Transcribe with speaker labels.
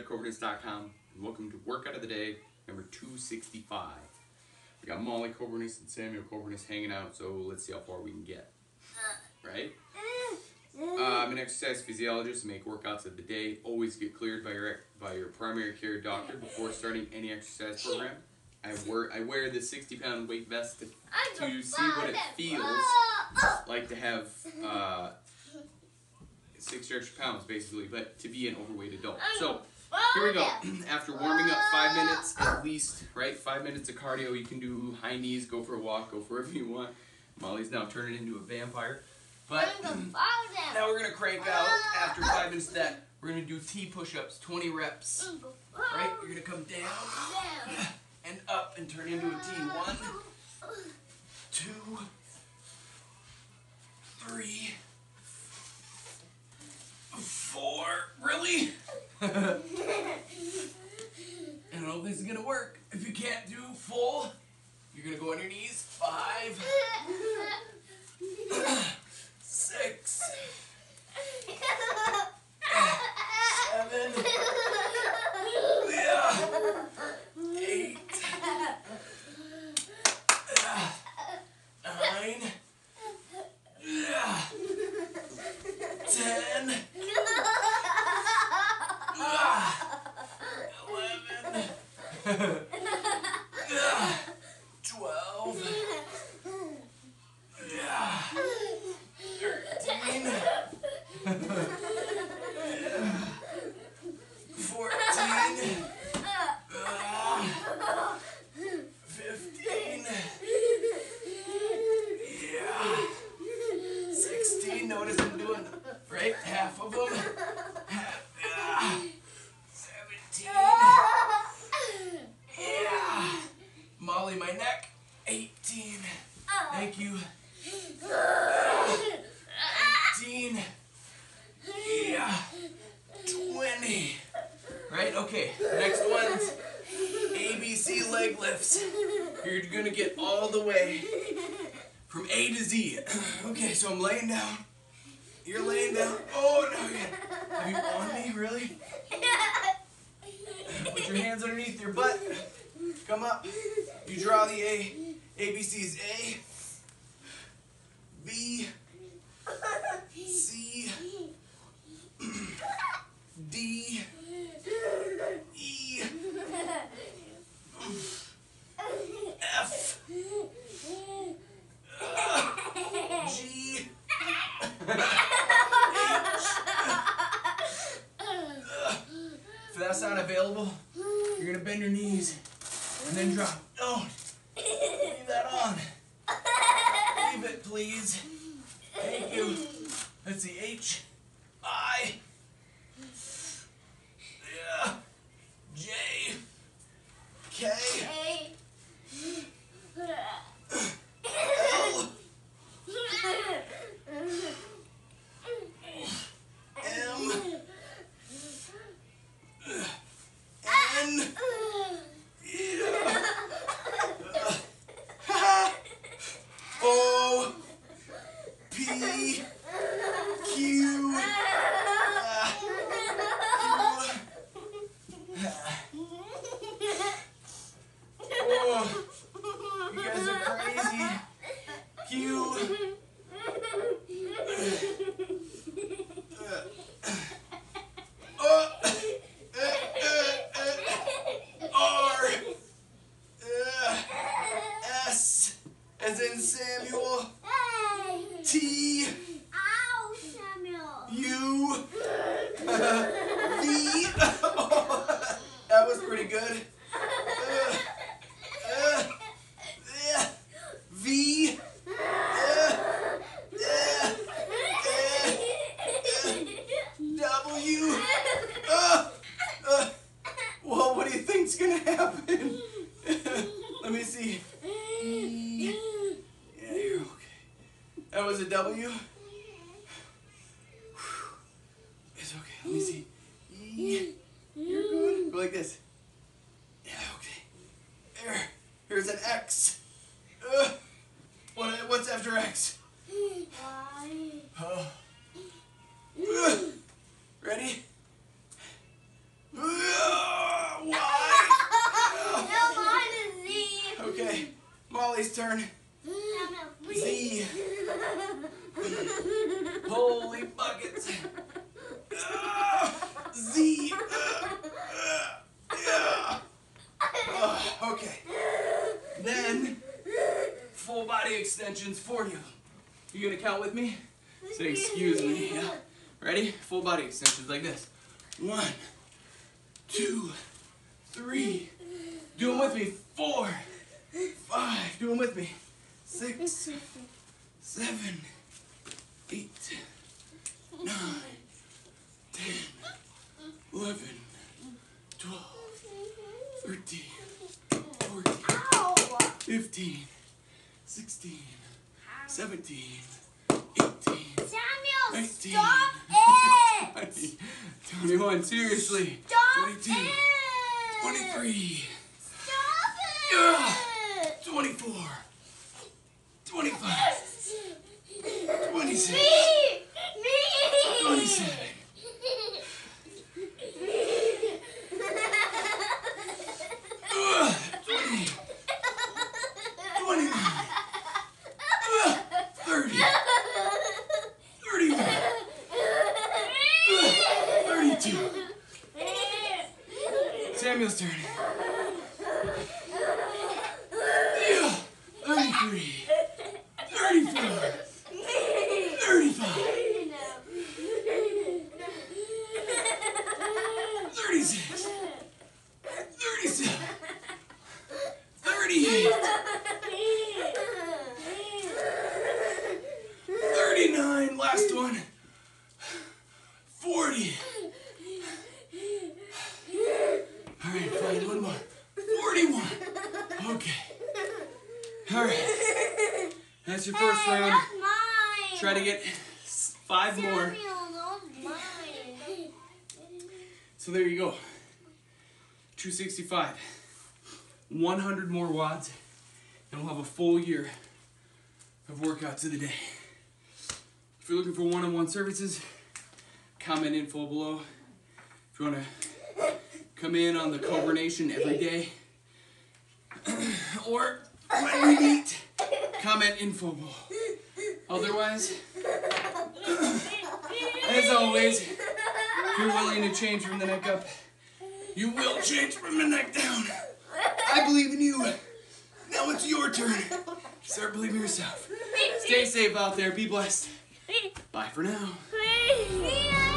Speaker 1: MollyCoburnis.com, and welcome to Workout of the Day, number 265. We got Molly Coburnis and Samuel Coburnis hanging out, so let's see how far we can get. Right? I'm an exercise physiologist and make workouts of the day. Always get cleared by your primary care doctor before starting any exercise program. I wear the 60-pound weight vest to see what it feels like to have 60 extra pounds, basically, but to be an overweight adult. So, here we go. After warming up 5 minutes at least, right? 5 minutes of cardio. You can do high knees, go for a walk, go for whatever you want. Molly's now turning into a vampire. But now we're going to crank out. After 5 minutes of that, we're going to do T push-ups, 20 reps. Right? You're going to come down and up and turn into a T. 1, 2, 3, 4. Really? I don't know if this is going to work. If you can't do full, you're going to go on your knees. 5, 6, 7, 8, 9, 10, 11, 12, 13, 14, 15, 16. Notice I'm doing right half of them. 17. Molly, my neck. 18. Thank you. 19. 20. Right? Okay. Next one's ABC leg lifts. You're gonna get all the way from A to Z. Okay, so I'm laying down. You're laying down. Oh no! Are you on me? Really? Put your hands underneath your butt. Come up. You draw the A. ABC's A, B, C, D, E, F, G, If that's not available, you're going to bend your knees and then drop. Don't leave that on. Leave it, please. Thank you. Let's see. H, I, J, K, L, M, N, O, P, Q, oh, you guys are crazy. Q, R, S, as in Samuel, T, U, V. That was pretty good. V. W. Well, what do you think's gonna happen? Let me see. E. Yeah, you're okay. That was a W. It's okay. Let me see. E. You're good. Go like this. Yeah, okay. Here's an X. What's after X? Ready? Okay, Molly's turn. Z. Holy buckets. Z. Yeah. Okay. Then, full body extensions, 40 of them. You gonna count with me? Say excuse me. Yeah. Ready? Full body extensions like this. 1, 2, 3. Do them with me. 4, 5. Do them with me. 6, 7, 8, 9, 10, 11, 12, 13, 14, 15, 16, 17, 18,
Speaker 2: Samuel,
Speaker 1: 19,
Speaker 2: stop it!
Speaker 1: 20, 21, seriously.
Speaker 2: Stop
Speaker 1: 22,
Speaker 2: it!
Speaker 1: 23,
Speaker 2: Stop it!
Speaker 1: 24, 25, 26,
Speaker 2: Me!
Speaker 1: 27, 28, 29, 30, 31, 32. Samuel's turn. 33, 34, 35, 36, 37, 38, 39, last one, 40. All right, fine, one more. 41. Okay. All right. That's your first round.
Speaker 2: That's mine.
Speaker 1: Try to get 5 more.
Speaker 2: Samuel, that's mine.
Speaker 1: So there you go. 265. 100 more watts, and we'll have a full year of workouts of the day. If you're looking for one-on-one services, comment info below. If you want to come in on the Cobra Nation every day, or when we meet, comment info below. Otherwise, as always, if you're willing to change from the neck up, you will change from the neck down. I believe in you. Now it's your turn. Start believing yourself. Stay safe out there. Be blessed. Bye for now.